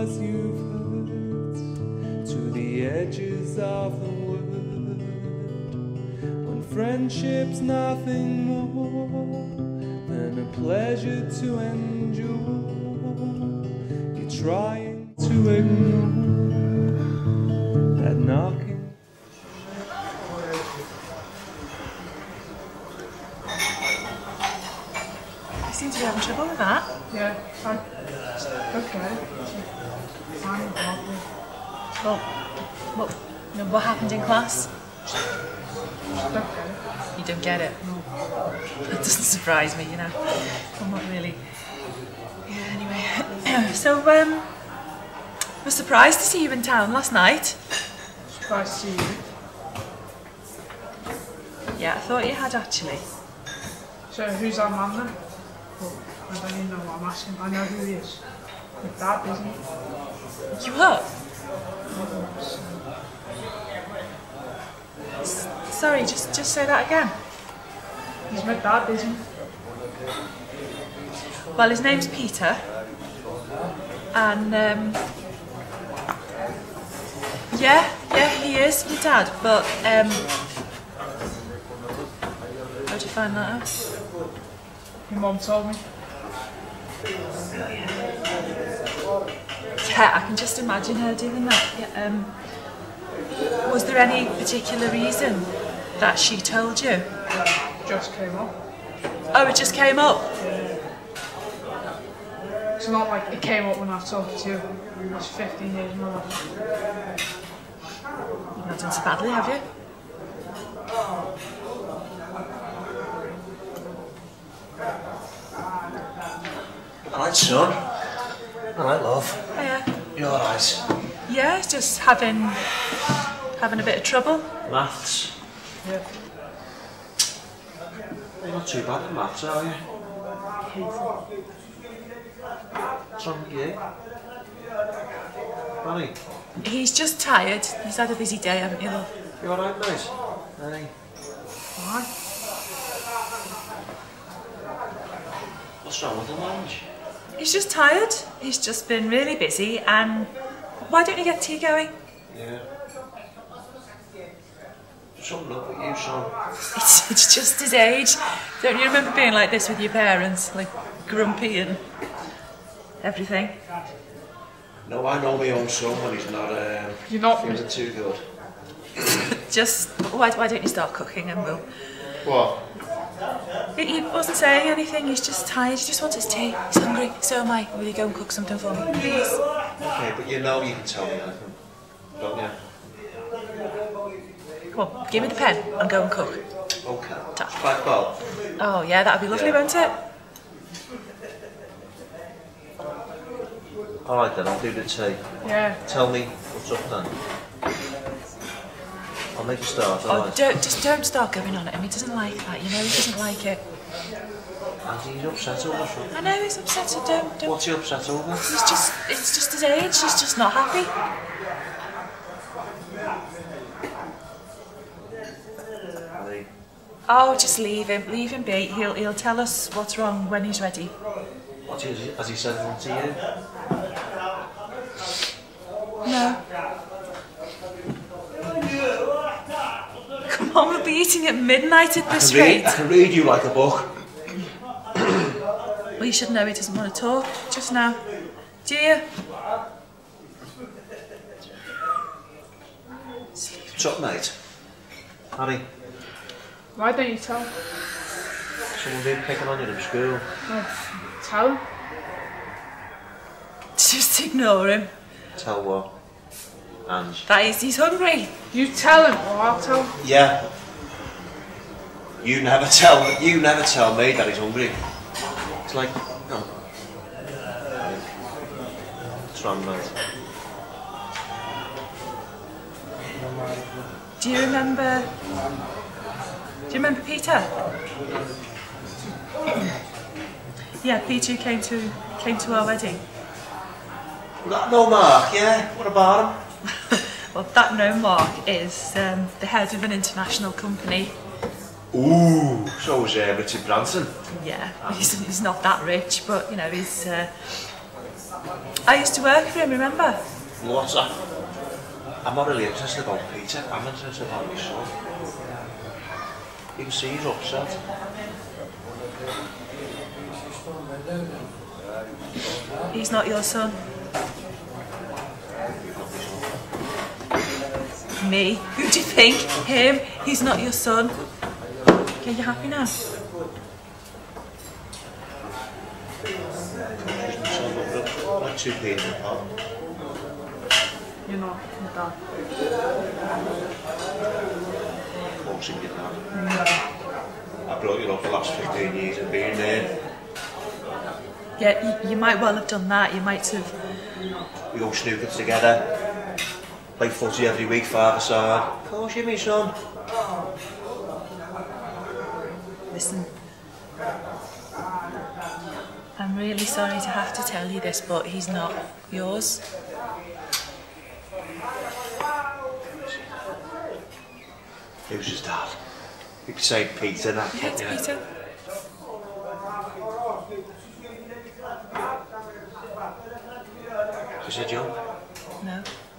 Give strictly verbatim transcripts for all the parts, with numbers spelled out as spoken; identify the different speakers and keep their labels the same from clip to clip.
Speaker 1: 'cause you've hurt to the edges of the world. When friendship's nothing more than a pleasure to endure, you're trying to ignore that knocking.
Speaker 2: You seem to be having trouble with that.
Speaker 3: Yeah, fine. Okay. Fine, lovely.
Speaker 2: Well, what, you know, what happened in class?
Speaker 3: Okay.
Speaker 2: You don't get it?
Speaker 3: No.
Speaker 2: That doesn't surprise me, you know. I'm not really... Yeah, anyway. So, um... I was surprised to see you in town last night.
Speaker 3: Surprised to see you.
Speaker 2: Yeah, I thought you had actually.
Speaker 3: So, who's our man then? Well, I don't even know what I'm asking. I know who he is. My dad, isn't he?
Speaker 2: You what? S sorry, just just say that again.
Speaker 3: He's my dad, isn't he?
Speaker 2: Well, his name's Peter. And, um... yeah, yeah, he is your dad, but, um... how'd you find that out?
Speaker 3: Your mum told me.
Speaker 2: Yeah, I can just imagine her doing that. Yeah, um, was there any particular reason that she told you?
Speaker 3: Just came up.
Speaker 2: Oh, it just came up?
Speaker 3: It's not like it came up when I talked to you. It was fifteen years in my life.
Speaker 2: You've not done so badly, have you?
Speaker 4: Alright, son. Alright, love.
Speaker 2: Oh, yeah.
Speaker 4: You alright?
Speaker 2: Yeah, it's just having having a bit of trouble.
Speaker 4: Maths?
Speaker 3: Yeah.
Speaker 4: You're not too bad at maths, are you? What's wrong with you? Honey?
Speaker 2: He's just tired. He's had a busy day, haven't you, love?
Speaker 4: You alright, mate? Hey.
Speaker 3: Why?
Speaker 4: What's wrong with the lunch?
Speaker 2: He's just tired. He's just been really busy, and why don't you get tea going?
Speaker 4: Yeah. Something up with you, son.
Speaker 2: It's, it's just his age. Don't you remember being like this with your parents? Like, grumpy and everything?
Speaker 4: No, I know my own son when he's not, um,
Speaker 3: You're not
Speaker 4: feeling too good.
Speaker 2: Just, why, why don't you start cooking and we'll...
Speaker 4: What?
Speaker 2: He, he wasn't saying anything, he's just tired, he just wants his tea. He's hungry, so am I. Will you go and cook something for me, please?
Speaker 4: Okay, but you know you can tell me anything, don't you?
Speaker 2: Come on, give me the pen and go and cook.
Speaker 4: Okay.
Speaker 2: Ta.
Speaker 4: Five bob.
Speaker 2: Oh yeah, that'd be lovely,
Speaker 4: Yeah.
Speaker 2: won't it?
Speaker 4: Alright then, I'll do the tea.
Speaker 3: Yeah.
Speaker 4: Tell me what's up then. I'll make a start,
Speaker 2: Oh,
Speaker 4: alright?
Speaker 2: don't, just don't start going on at him, he doesn't like that, you know, he doesn't like it.
Speaker 4: And he's upset over something.
Speaker 2: I know he's upset, so don't, don't.
Speaker 4: What's he upset over?
Speaker 2: He's just, it's just his age, he's just not happy.
Speaker 4: Hey.
Speaker 2: Oh, just leave him, leave him be. He'll, he'll tell us what's wrong when he's ready.
Speaker 4: What is he, has he said anything to you?
Speaker 2: No. Come on, we'll be eating at midnight at this
Speaker 4: I can, read,
Speaker 2: rate.
Speaker 4: I can read you like a book.
Speaker 2: Well, you should know he doesn't want to talk just now. Do you?
Speaker 4: What's up, mate? Harry,
Speaker 3: Why don't you tell him?
Speaker 4: someone been picking on you in school.
Speaker 3: No, tell him.
Speaker 2: Just ignore him.
Speaker 4: Tell what? And
Speaker 2: That is, he's hungry.
Speaker 3: You tell him, or I'll tell him.
Speaker 4: yeah, you never tell you never tell me that he's hungry. It's like no. What's wrong, mate?
Speaker 2: Do you remember? Do you remember Peter? Yeah, Peter who came to came to our wedding.
Speaker 4: That no Mark, yeah. What about him?
Speaker 2: Well, that no Mark is um, the head of an international company.
Speaker 4: Ooh, so was uh, Richard Branson.
Speaker 2: Yeah, he's, he's not that rich, but you know he's uh, I used to work for him, remember?
Speaker 4: What's that? I'm not really interested about Peter. I'm interested about my son. You can see he's upset.
Speaker 2: He's not your son. Me? Who do you think? Him? He's not your son. Okay, you happy now?
Speaker 4: Like two peas in a pot.
Speaker 3: You're not your dad.
Speaker 4: Forcing your dad. I brought you up the last fifteen years of being there.
Speaker 2: Yeah, you, you might well have done that. You might have...
Speaker 4: We go snooker together. Play footy every week, father side. Of course you, me son.
Speaker 2: Listen. I'm really sorry to have to tell you this, but he's not yours.
Speaker 4: Who's his dad? You could say Peter, that
Speaker 2: Yeah, it's
Speaker 4: yeah.
Speaker 2: Peter.
Speaker 4: Is it Joe?
Speaker 2: No.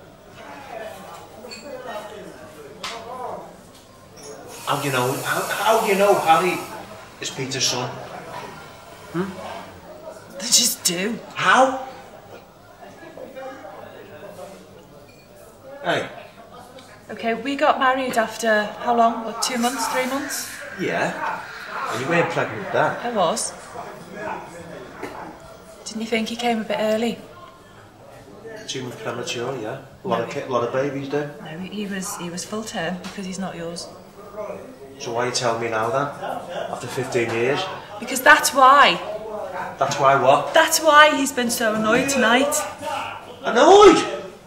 Speaker 4: How do you know? How, how do you know Harry is Peter's son? Hmm?
Speaker 2: They just do.
Speaker 4: How? Hey.
Speaker 2: Okay, we got married after how long? What, two months, three months?
Speaker 4: Yeah. And you weren't pregnant with that.
Speaker 2: I was. Didn't you think he came a bit early?
Speaker 4: Two months premature, yeah. A lot of ki- a lot of babies do.
Speaker 2: No, he he was he was full term because he's not yours.
Speaker 4: So why are you telling me now then? After fifteen years?
Speaker 2: Because that's why.
Speaker 4: That's why what?
Speaker 2: That's why he's been so annoyed tonight.
Speaker 4: Annoyed?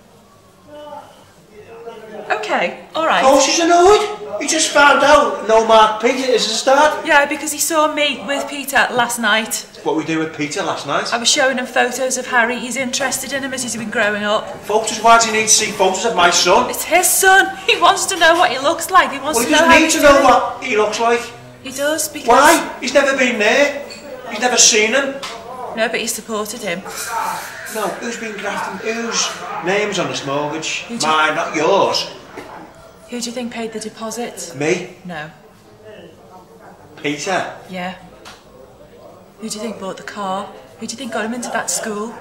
Speaker 2: Okay, all right.
Speaker 4: Oh, she's annoyed? You just found out no Mark Peter is his dad?
Speaker 2: Yeah, because he saw me with Peter last night.
Speaker 4: What we do with Peter last night?
Speaker 2: I was showing him photos of Harry. He's interested in him as he's been growing up.
Speaker 4: Photos? Why do you need to see photos of my son?
Speaker 2: It's his son. He wants to know what he looks like. He wants
Speaker 4: Well,
Speaker 2: to
Speaker 4: he
Speaker 2: know
Speaker 4: doesn't
Speaker 2: how
Speaker 4: need
Speaker 2: he's
Speaker 4: to know
Speaker 2: doing.
Speaker 4: what he looks like.
Speaker 2: He does because...
Speaker 4: Why? He's never been there. He's never seen him.
Speaker 2: No, but he supported him.
Speaker 4: No, who's been grafting? Whose name's on this mortgage?
Speaker 2: Who do-
Speaker 4: Mine, not yours.
Speaker 2: Who do you think paid the deposit?
Speaker 4: Me?
Speaker 2: No.
Speaker 4: Peter?
Speaker 2: Yeah. Who do you think bought the car? Who do you think got him into that school?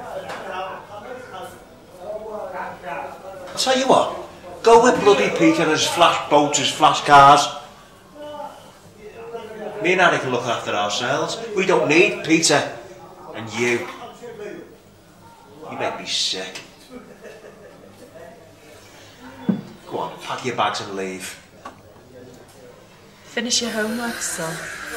Speaker 4: I'll tell you what. Go with bloody Peter and his flash boats, his flash cars. Me and Harry can look after ourselves. We don't need Peter. And you. You make me sick. Go on, pack your bags and leave.
Speaker 2: Finish your homework, son.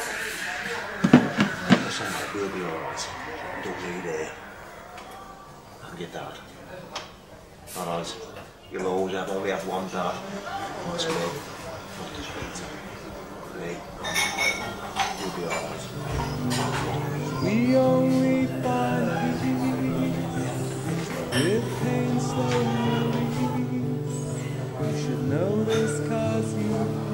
Speaker 4: Listen, mate, we'll be alright. We don't need it. And your dad. Alright. You'll always have, only have one dad. That's me. Not just Peter. Me. You'll be alright.
Speaker 1: We only find peace with pain slowly. You should know this cause you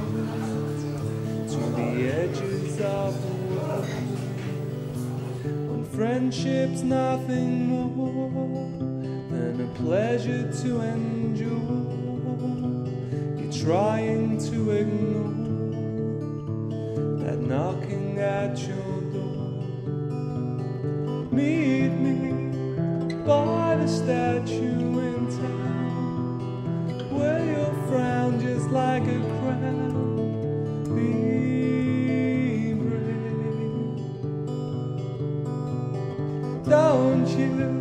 Speaker 1: to the edges of the world. When friendship's nothing more than a pleasure to endure, you're trying to ignore that knocking at your door. Meet me by the statue in town, where you'll frown just like a crown. Be brave. Don't you